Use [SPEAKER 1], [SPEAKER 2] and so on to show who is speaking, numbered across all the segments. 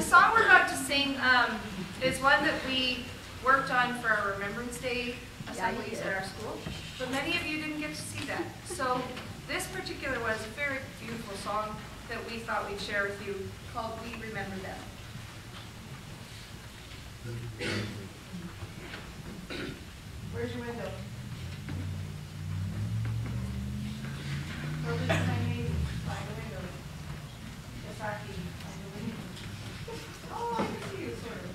[SPEAKER 1] song we're about to sing is one that we worked on for our Remembrance Day assemblies at our school, but many of you didn't get to see that. So this particular one is a very beautiful song that we thought we'd share with you called We Remember Them. Where's your window? Find the window. It's actually find the window. Oh, I can see you, sort of.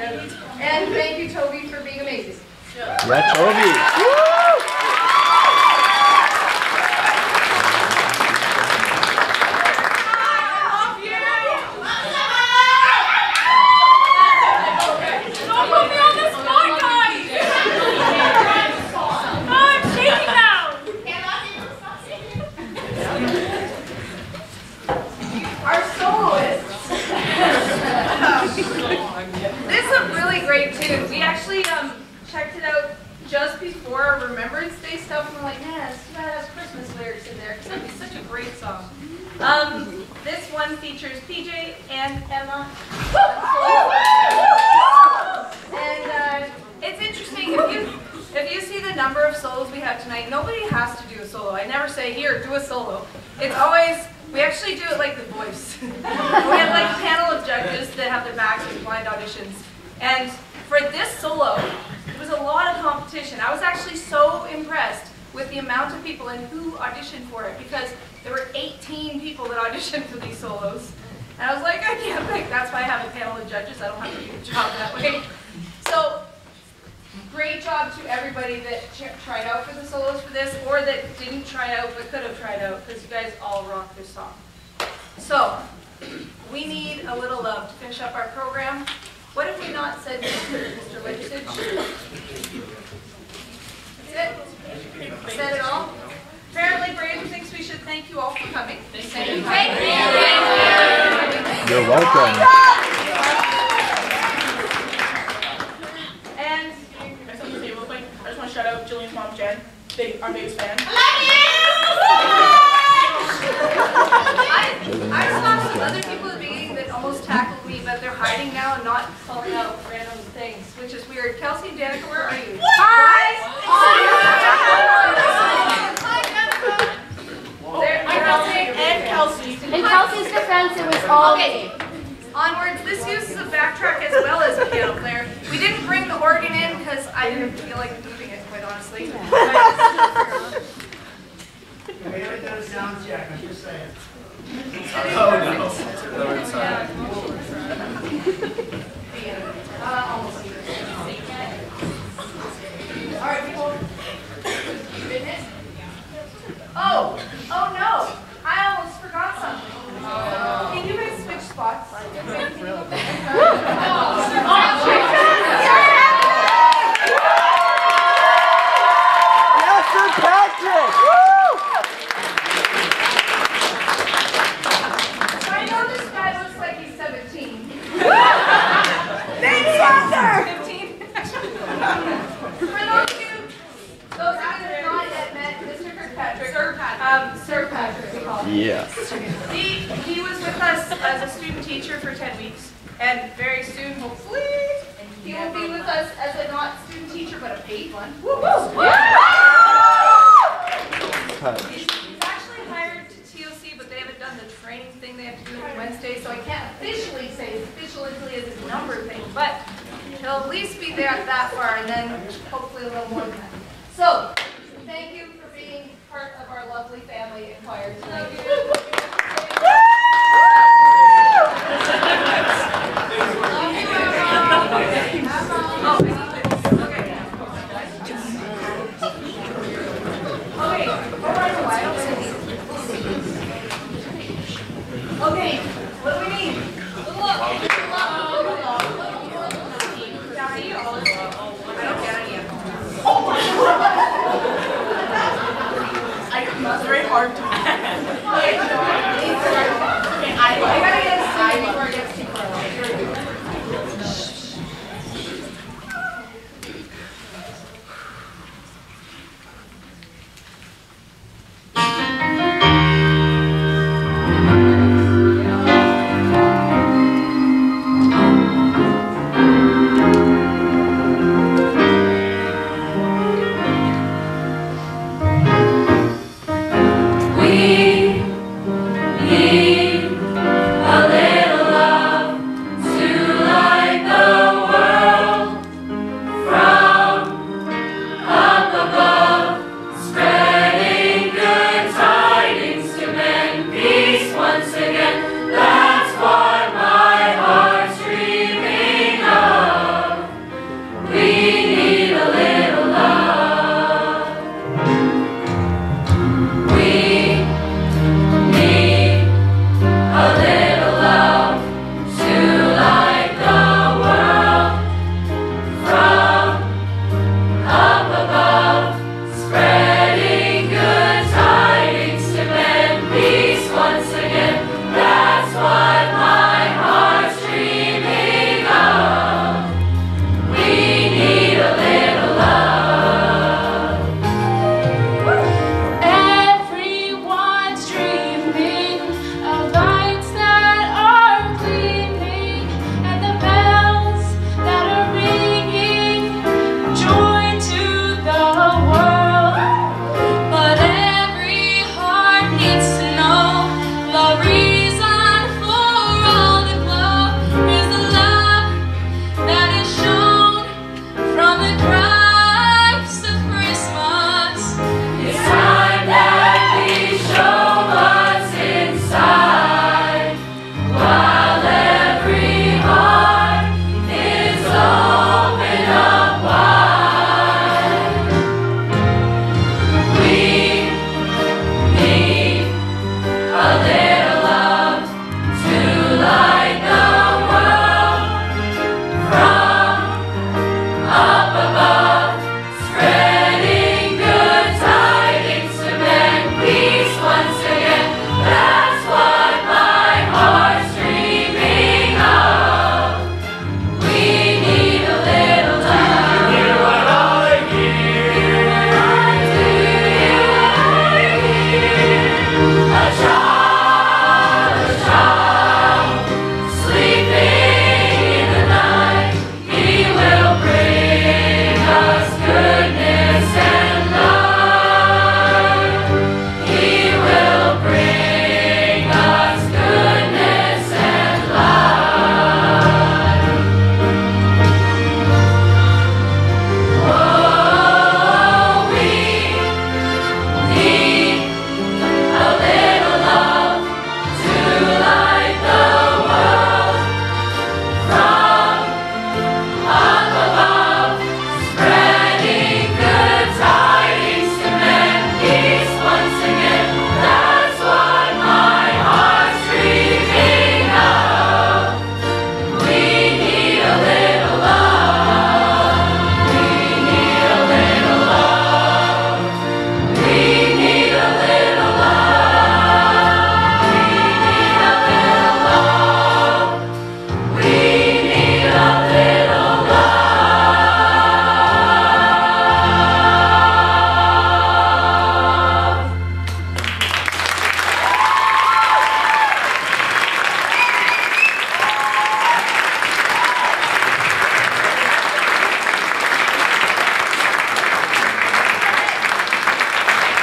[SPEAKER 1] And thank you, Toby, for being amazing.
[SPEAKER 2] Yeah, Toby.
[SPEAKER 1] This is a really great tune. We actually checked it out just before our Remembrance Day stuff, and we're like, man, it's too bad it has Christmas lyrics in there, because that'd be such a great song. This one features PJ and Emma. And it's interesting, if you see the number of solos we have tonight, nobody has to do a solo. I never say, here, do a solo. It's always, we actually do it like The Voice. We have like a panel of judges that have their backs to blind auditions. And for this solo, it was a lot of competition. I was actually so impressed with the amount of people and who auditioned for it, because there were 18 people that auditioned for these solos. And I was like, I can't pick. That's why I have a panel of judges. I don't have to do the job that way. So, great job to everybody that tried out for the solos for this, or that didn't try out but could have tried out, because you guys all rock this song. So, we need a little love to finish up our program. What have we not said to Mr. Lipsitch? That's it? Said it all? Apparently, Brandon thinks we should thank you all for coming. Thank you. Thank you.
[SPEAKER 2] You're welcome.
[SPEAKER 1] And
[SPEAKER 3] I just want to shout out Jillian's mom, Jen, our biggest fan.
[SPEAKER 1] I saw some other people at the beginning that almost tackled me, but they're hiding now and not calling out random things, which is weird. Kelsey and Danica, where are you? Hi!
[SPEAKER 4] In Kelsey's defense, it was all
[SPEAKER 1] okay. Onwards, this uses a backtrack as well as a piano player. We didn't bring the organ in because I didn't feel like moving it, quite honestly.
[SPEAKER 5] We haven't done a sound check, I'm just saying.
[SPEAKER 2] Oh no.
[SPEAKER 1] Almost. All right, people. Fitness. Oh no! I almost forgot something. Can you guys switch spots?
[SPEAKER 2] Yes, Sir Patrick!
[SPEAKER 1] I know this guy looks like he's 17.
[SPEAKER 4] Maybe after!
[SPEAKER 1] 15. For those of you that have not yet met Mr. Kirkpatrick, Sir Patrick, we call him.
[SPEAKER 2] Yes.
[SPEAKER 1] He was with us as a student teacher for 10 weeks, and very soon, hopefully, he will be with us as a not student teacher, but a paid one. He's actually hired to TOC, but they haven't done the training thing they have to do on Wednesday, so I can't officially say it's official until he has his number thing, but he'll at least be there that far, and then hopefully a little more than that. So, thank you for being part of our lovely family in choir tonight. Okay, what do we need? Little up. I don't get any of them.
[SPEAKER 3] It's very hard to.
[SPEAKER 1] I gotta get a side before it gets too close.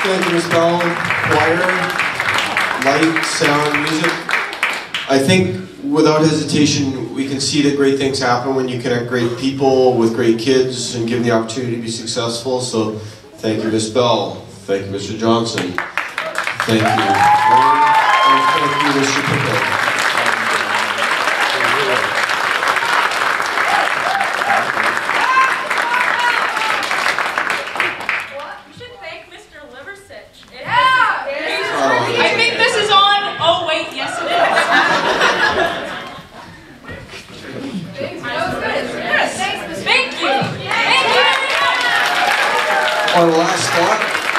[SPEAKER 6] Thank you, Ms. Bell. Choir, light, sound, music. I think without hesitation, we can see that great things happen when you connect great people with great kids and give them the opportunity to be successful. So thank you, Ms. Bell. Thank you, Mr. Johnson. Thank you. And thank you, Mr. Pickett.
[SPEAKER 3] I think this is on. Oh wait, yes it is. Thank you. Thank you.
[SPEAKER 6] Our last thought,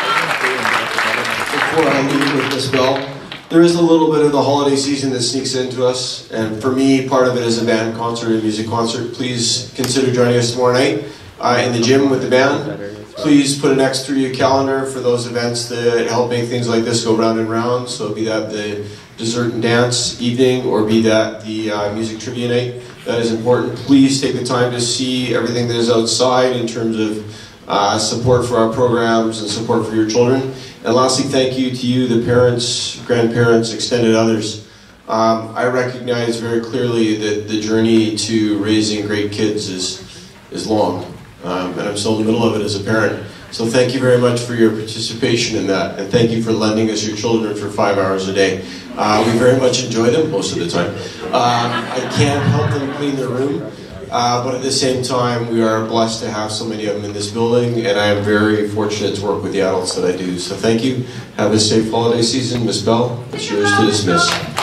[SPEAKER 6] before I leave with Ms. Bell, there is a little bit of the holiday season that sneaks into us, and for me, part of it is a band concert, a music concert. Please consider joining us tomorrow night in the gym with the band. Please put an X through your calendar for those events that help make things like this go round and round. So be that the dessert and dance evening, or be that the music trivia night. That is important. Please take the time to see everything that is outside in terms of support for our programs and support for your children. And lastly, thank you to you, the parents, grandparents, extended others. I recognize very clearly that the journey to raising great kids is long. And I'm still in the middle of it as a parent. So thank you very much for your participation in that, and thank you for lending us your children for 5 hours a day. We very much enjoy them most of the time. I can't help them clean their room, but at the same time, we are blessed to have so many of them in this building, and I am very fortunate to work with the adults that I do. So thank you. Have a safe holiday season. Ms. Bell, it's yours to dismiss.